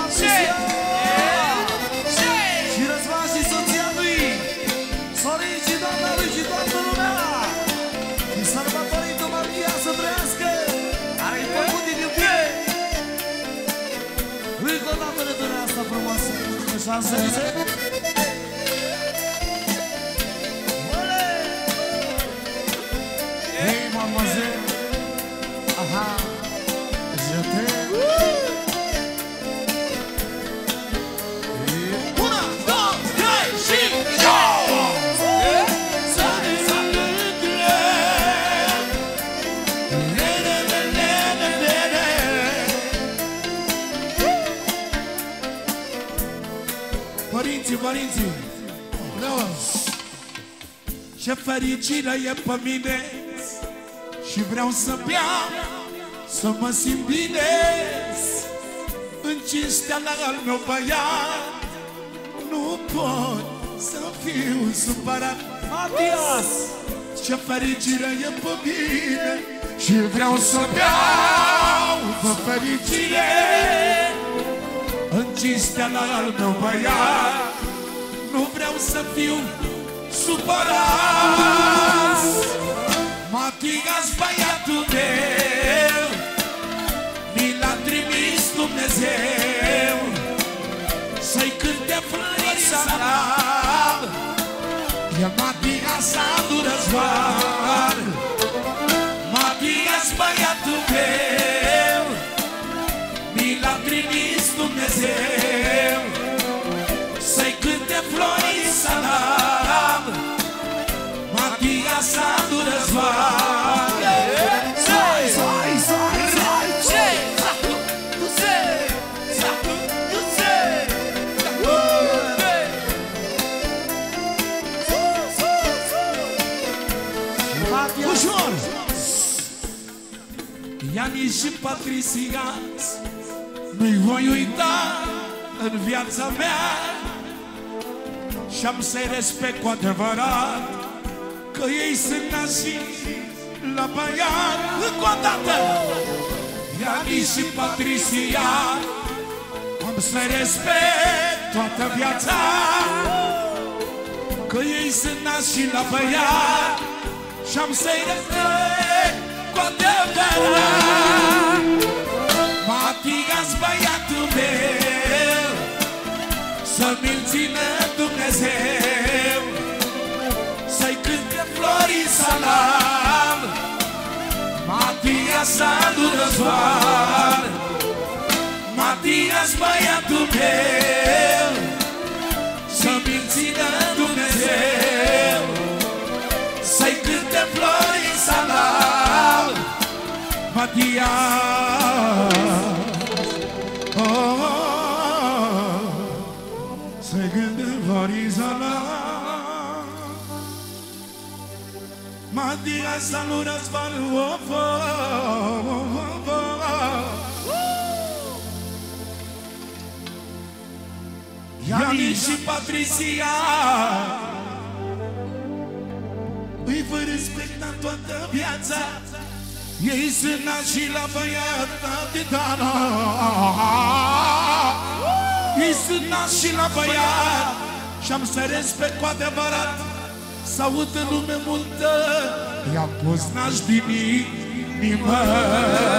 Patricia și Răzvan și soția lui, Sorin și doamna lui și toată lumea. Și sărbătoritul Maria să trăiască, are-i făcut din iubire. Încă o dată returea asta frumoasă, așa se zice. Hey, mademoiselle, aha, je t'aime. Una, două, trei și go! Părinții, ce fericire e pe mine și vreau să beau, să mă simt bine în cinstea al meu băiat. Nu pot să fiu supărat. Matias! Ce fericire e pe mine și vreau să beau pe fericire în cinstea al meu băiat. Nu vreau să fiu supărat. Matias, băiatul meu, mi l-a trimis Dumnezeu să-i cânte Florița Lam. E Matias Andu Răzvan. Matias, băiatul meu, mi l-a trimis Dumnezeu să-i cânte Florița Lam. Matias Andu Răzvan. Ușor! Iani și Patricia nu-i voi uita în viața mea și-am să-i respect cu adevărat, că ei sunt nași la băiat. Încă o dată! Iani și Patricia am să-i respect toată viața, că ei sunt nași la băiat și-am să-i respect cu adevărat. Matias, băiatul meu, să-mi-l țină Dumnezeu, să-i cânte Florița Lam. Matias Andu Răzvan. Matias, băiatul meu, să-mi-l țină Dumnezeu, să-i cânte Florița Lam. Matias, să-i cânte Florița Lam. Matias Andu Răzvan. Iani și Patricia îi voi respecta toată viața. Ei sunt nași la băiat titana. Ei sunt nași la băiat și-am să respect cu adevărat. S-aud în lume multă, i-am pus naș din inimă.